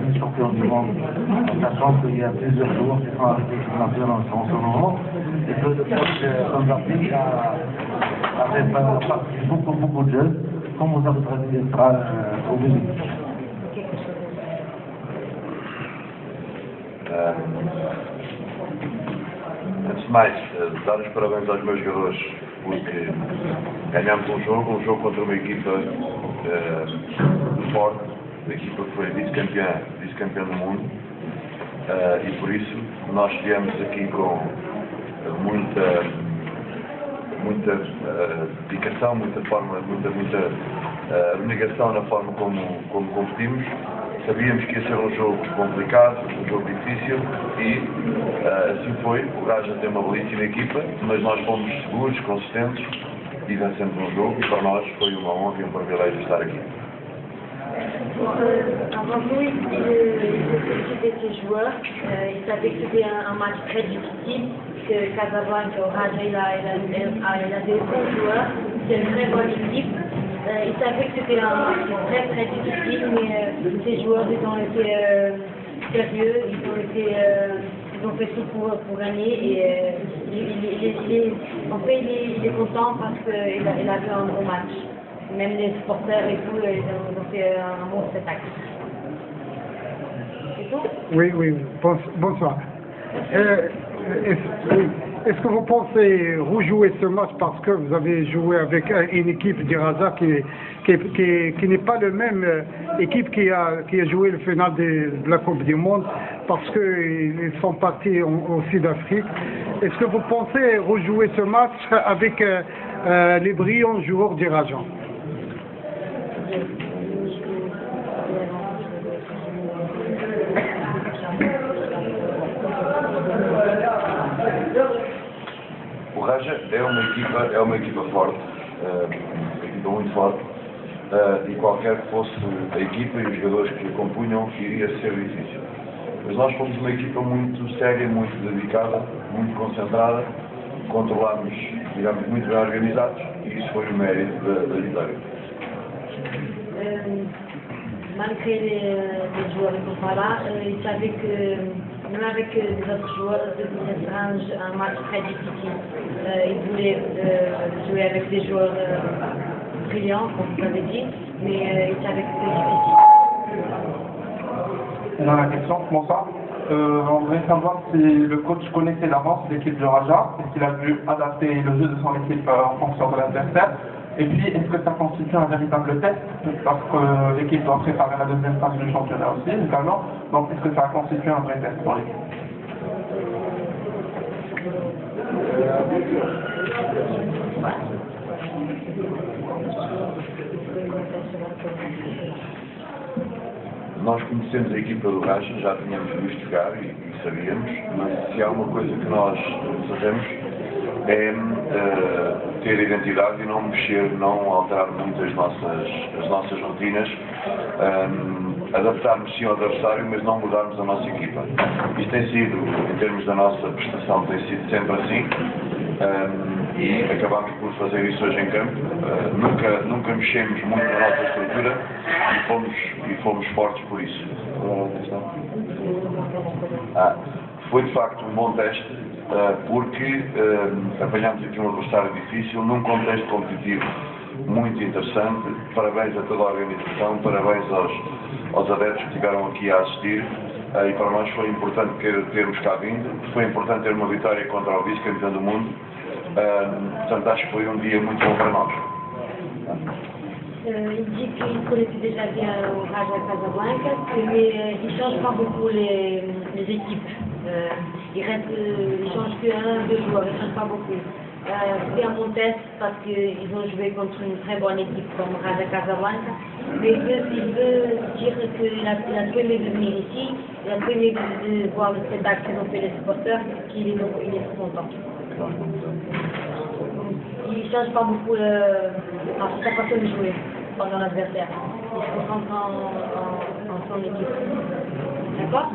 est champion du monde, en sachant qu'il y a plusieurs joueurs qui sont avec l'équipe nationale en ce moment, et que le coach Kondrati a fait partie beaucoup de jeux, comme vous avez traduit au début. Antes de mais, dar os parabéns aos meus jogadores, porque ganhámos um jogo contra uma equipa forte, a equipa que foi vice-campeã do mundo, e por isso nós viemos aqui com muita dedicação, muita abnegação na forma como competimos. Sabíamos que ia ser um jogo complicado, um jogo difícil e assim foi. O Raja tem uma belíssima equipa, mas nós fomos seguros, consistentes e vencemos um jogo e para nós foi uma honra e um privilégio estar aqui. Avant tout, il féliciter ses joueurs. Il savait que c'était un match très difficile, que Casablanca, au Raja, il a des bons joueurs, c'est une très bonne équipe. Il savait que c'était un match très difficile, mais ces joueurs ils ont été sérieux, ils ont fait tout pour gagner et il est content parce qu'il a fait un bon match. Même les supporters et tout, ils ont fait un bon spectacle. C'est tout? Oui, bonsoir. Est-ce que vous pensez rejouer ce match parce que vous avez joué avec une équipe du Raja qui n'est pas la même équipe qui a joué le final de la Coupe du Monde parce qu'ils sont partis au Sud-Afrique? Est-ce que vous pensez rejouer ce match avec les brillants joueurs du Raja? O Raja é uma equipa forte, uma equipa muito forte, e qualquer que fosse a equipa e os jogadores que a compunham, iria ser difícil. Mas nós fomos uma equipa muito séria, muito dedicada, muito concentrada, controlámos, digamos, muito bem organizados, e isso foi o mérito da vitória. Malgré les joueurs qui sont pas là, il savait que même avec les autres joueurs, c'était un match très difficile. Il voulait jouer avec des joueurs brillants, comme vous l'avez dit, mais il savait que c'était difficile. Dans la question, comment ça on voudrait savoir si le coach connaissait d'avance l'équipe de Raja, est-ce qu'il a pu adapter le jeu de son équipe en fonction de l'adversaire, et puis est-ce que ça constitue un véritable test, parce que l'équipe doit préparer la deuxième phase du championnat aussi, également, donc est-ce que ça constitue un vrai test pour l'équipe? Nós conhecemos a equipa do Raja, já tínhamos visto jogar e sabíamos, mas se há uma coisa que nós fazemos é ter identidade e não mexer, não alterar muito as nossas rotinas, adaptarmos sim ao adversário, mas não mudarmos a nossa equipa. Isto tem sido, em termos da nossa prestação, tem sido sempre assim, e acabámos por fazer isso hoje em campo. Nunca mexemos muito na nossa estrutura e fomos fortes por isso. Foi de facto um bom teste, porque apanhámos aqui um adversário difícil, num contexto competitivo muito interessante. Parabéns a toda a organização, parabéns aos adeptos que estiveram aqui a assistir, e para nós foi importante termos cá vindo, foi importante ter uma vitória contra o vice-campeão do mundo, portanto acho que foi um dia muito bom para nós. Il dit qu'il connaissait déjà bien au Raja Casablanca, mais il ne change pas beaucoup les équipes. Il ne change qu'un, deux joueurs, il ne change pas beaucoup. C'était un bon test parce qu'ils ont joué contre une très bonne équipe comme Raja Casablanca, mais il veut dire qu'il a tout aimé de venir ici, il a tout aimé de voir le spectacle qu'ils ont fait les supporters, qu'il est content. Il ne change pas beaucoup sa façon de jouer pendant l'adversaire. Il se concentre en son équipe. D'accord?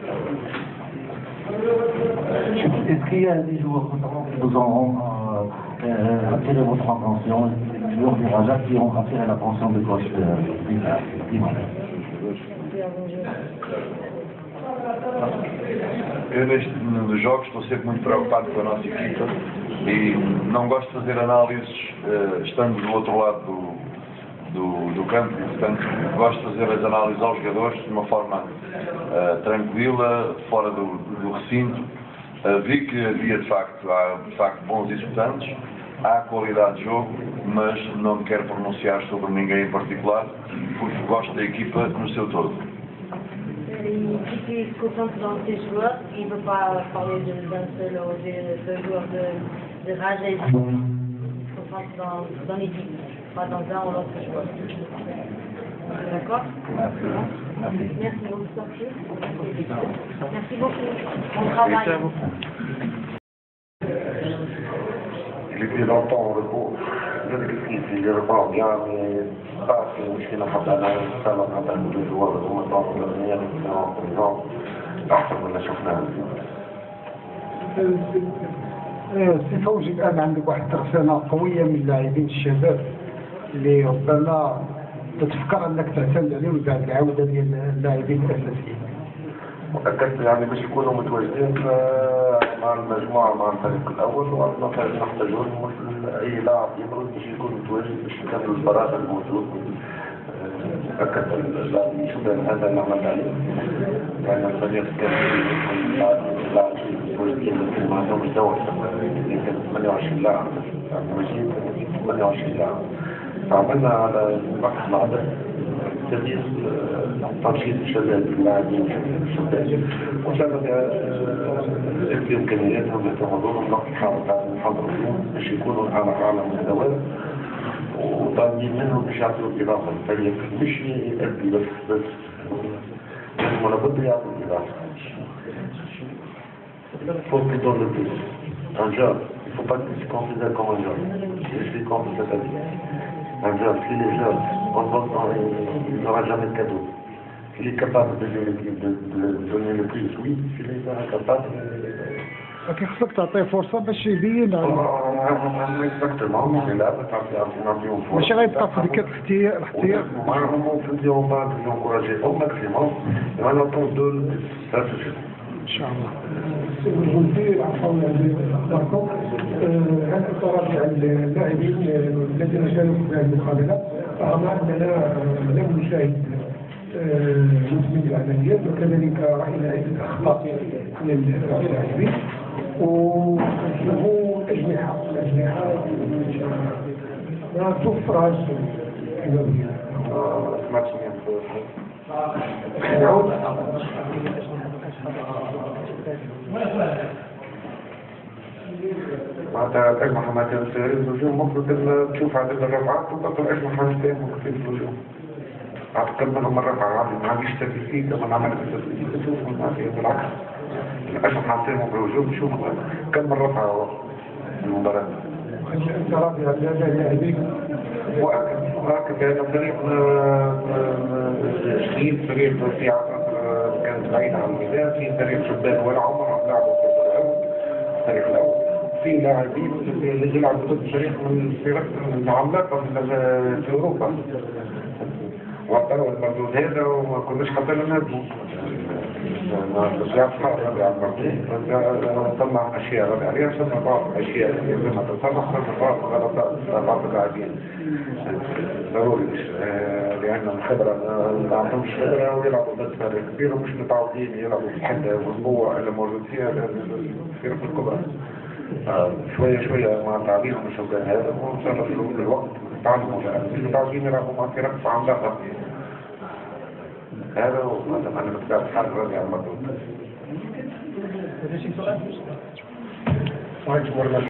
Est-ce qu'il y a des joueurs qui vous ont attiré votre attention, des joueurs du Raja qui ont attiré l'attention du coach dimanche? ver algum jogo. Eu nos jogos estou sempre muito preocupado com a nossa equipa e não gosto de fazer análises estando do outro lado do campo, portanto gosto de fazer as análises aos jogadores de uma forma tranquila, fora do recinto. Vi que havia de facto bons executantes, há qualidade de jogo, mas não me quero pronunciar sobre ninguém em particular, porque gosto da equipa no seu todo. Il dit qu'il se concentre dans ses joueurs, il ne veut pas parler d'un seul ou deux joueurs de Raja, il se concentre dans l'équipe, pas dans un ou l'autre joueur. D'accord? Merci beaucoup. Merci beaucoup. Bon travail. Il était longtemps au repos. Il repart bien, mais pas que je n'ai pas de joueurs de temps pour l'avenir, par exemple, أحسن من اللي شفناه. سي فوزي الآن عندك واحد الترسانة قوية من اللاعبين الشباب اللي ربما تتفكر أنك تعتمد عليهم بعد العودة ديال اللاعبين الأساسيين. وأكدت يعني باش يكونوا متواجدين مع المجموعة مع الفريق الأول ونحتاجون مثل أي لاعب يبرز باش يكون متواجد باش يكمل الفراغ الموجود. أكد اللاعبين هذا اللي عملت عليه لأن الفريق كان لاعبين متواجدين لكن ما عندهمش دور، يمكن 28 لاعب مجيد 28 لاعب. فعملنا على نقص العدد تزيد تنشيط الشباب اللاعبين الشباب وسبب بإمكانياتهم يتمرنوا نقص الحضر باش يكونوا على أعلى مستوى وطالبين منهم باش يعطيوا الإضافة للفريق مش يأدي بس لازم لابد يعطوا الإضافة. Faut qu'il donne le plus. Un job, il ne faut pas qu'il se considère comme un job. Je suis contre cette avis. Un job, s'il est jeune, il n'aura jamais de cadeau. S'il est capable de donner le plus, oui. S'il n'est pas capable... لكن خصك تعطيه فرصة باش يبين Exactement, c'est là, ماشي غيبقى في ديك الاختيار. On va vous encourager au maximum et on attend de ça c'est sûr. إن شاء الله. الجزئية عفوا أخباركم هل تراجع اللاعبين الذين شاركوا في هذه المقابلة رغم أننا لم نشاهد من العمليات وكذلك رأينا عدة أخطاء من اللاعبين وشوفوا الأجنحة ما تفرز في معناتها الأجنحة ما كانت في الهجوم المفروض تشوف عدد الرفعات وتطلع الأجنحة مستهم في الهجوم. أعتقد منهم الرفعة ما عنديش ستاتستيك لما نعمل ستاتستيك تشوفهم ما فيهم بالعكس. الأجنحة مستهم في الهجوم شوف كم الرفعة في المباراة. أنت راضي عن هذا اللاعبين؟ وأكد هذا فريق جديد فريق في عصر كانت بعيدة عن الميدان في فريق شبان ولا عمرهم لعبوا في الفريق الأول في لاعبين اللي يلعبوا ضد فريق من الفرق العملاقة في أوروبا وعطلوا المردود هذا وما كناش حتى نهاجموا رجعت ربع المردود طلع أشياء ربع عليها صرنا بعض أشياء لما تصرف صرنا بعض غلطات بعض اللاعبين ضروري لأن الخبرة ما عندهمش خبرة ويلعبوا ضد فريق كبير ومش متعودين يلعبوا في الحدة والقوة اللي موجود فيها الفرق الكبرى. شوية مع تعليم الشباب هذا ونصرف لهم الوقت تعلموا مش متعودين يلعبوا مع فرق عملاقة. هذا وأنا بتابع حال رجع المردود.